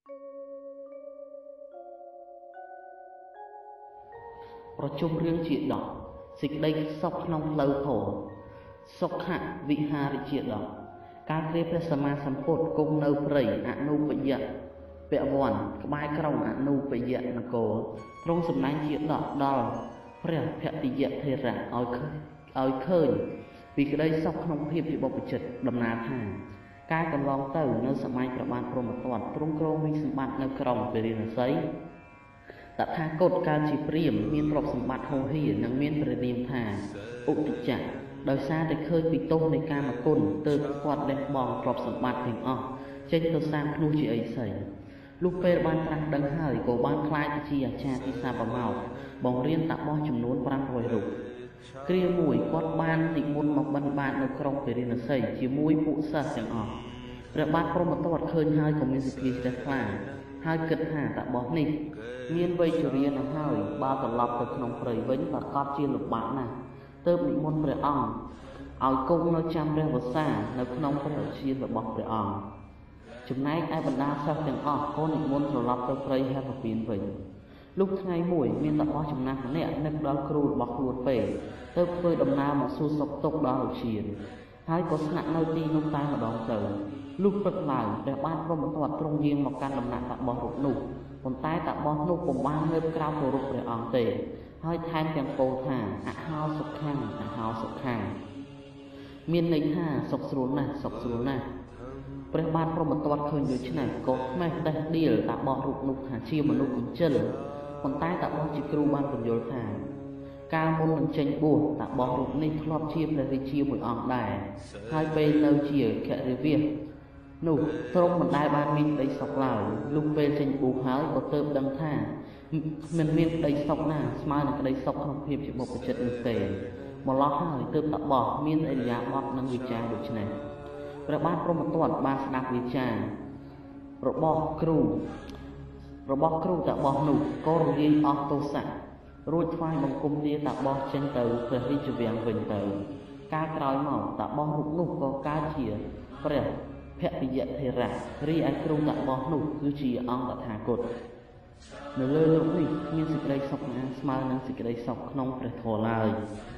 ប្រជុំរឿងជាដកសេចក្តីសុខក្នុងផ្លូវធម៌សុខៈវិហារជាដកការគ្រាព្រះសម្មាសម្ពុទ្ធគង់នៅព្រៃអនុពយៈពវ័នក្បែរក្រុងអនុពយៈនគរទ្រង់សម្ដែងជាដកដល់ព្រះភក្តិយៈថេរៈឲ្យឃើញពីក្តីសុខក្នុងភាពជាបុព្វជិតដំណើរថាការកន្លងទៅនៅសម័យព្រះបាទព្រហ្មទត្តទ្រង់គ្រងវិសម្បត្តិនៅក្រុងពារាណសីតថាគតកើតជាព្រាហ្មណ៍មានទ្រព្យសម្បត្តិហូរហៀរនិងមានព្រះនាមថាឧទច្ចៈដោយសារតែឃើញពីទោសនៃកាមគុណទើបគាត់លះបង់ទ្រព្យសម្បត្តិទាំងអស់ចេញទៅសាងភ្នោះជាអីសីលុះពេលបានត្រាស់ដឹងហើយក៏បានខ្លាចទៅជាអាចារ្យទីសាបមកបង្រៀនតាបោះចំនួន500រូបគ្រាមួយគាត់បាននិមន្តមកបិណ្ឌបាតនៅក្រុងពារាណសីជាមួយពួកសិស្សទាំងអស់ព្រះបាទព្រហ្មទត្តឃើញហើយក៏មានសេចក្តីជ្រះថ្លាហើយគិតថាតាបោះនេះមានវ័យជរាណាស់ហើយបើត្រឡប់ទៅក្នុងព្រៃវិញប្រកាសជាលំបាកណាស់ទើបនិមន្តព្រះអង្គឲ្យគង់នៅចាំព្រះវស្សានៅក្នុងព្រះឧទ្យានរបស់ព្រះអង្គចំណែកឯបណ្ដាសិស្សទាំងអស់ក៏និមន្តត្រឡប់ទៅព្រៃហេមពាន្តវិញលុះថ្ងៃមួយមានតាបោះចំណាស់ម្នាក់នឹកដល់គ្រូរបស់ខ្លួនពេកទើបធ្វើដំណើរមកសួរសុខទុក្ខដល់ឧទ្យានហើយក៏ស្នាក់នៅទីនោះតែម្ដងទៅលុះព្រឹកឡើងព្រះបាទព្រហ្មទត្តទ្រង់យាងមកកាន់ដំណាក់តាបោះរូបនោះប៉ុន្តែតាបោះនោះពុំបានងើបក្រោមគោរពព្រះអង្គទេហើយថែមទាំងពោលថាអហោសុខੰអហោសុខੰមានន័យថាសុខស្រួលណាស់សុខស្រួលណាស់ព្រះបាទព្រហ្មទត្តឃើញដូច្នេះក៏ខ្មេះដេះដៀលតាបោះរូបនោះថាជាមនុស្សកំជិលប៉ុន្តែតាបោះជាគ្រូបានបញ្យល់ថាកាលមុននឹងចេញបួសតាបោះរូបនេះធ្លាប់ជាព្រះរាជាមួយអង្គដែរហើយពេលនៅជាខរិវាសនោះទ្រង់មិនដែលបានមានក្តីសុខឡើយលុះពេលចេញបួសហើយក៏ទើបដឹងថាមិនមានក្តីសុខណាស្មើនឹងក្តីសុខក្នុងភាពជាបុព្វជិតនោះទេម្ល៉េះហើយទើបតាបោះមានឥរិយាបថនិងវិចារដូច្នេះព្រះបាទព្រហ្មទត្តបានស្ដាប់វិចាររបស់គ្រូតាបោះនោះក៏រលាយអស់ទោសៈរួចថ្វាយបង្គំលាតាបោះចេញទៅព្រះរាជវាំងវិញទៅកាលក្រោយមកតាបោះរូបនោះក៏កើតជាព្រះភក្តិយៈថេរៈរីឯគ្រូតាបោះនោះគឺជាអង្គតថាគតនៅលើលោកនេះគ្មានសេចក្តីសុខណាស្មើនឹងសេចក្តីសុខក្នុងព្រះធម៌ឡើយ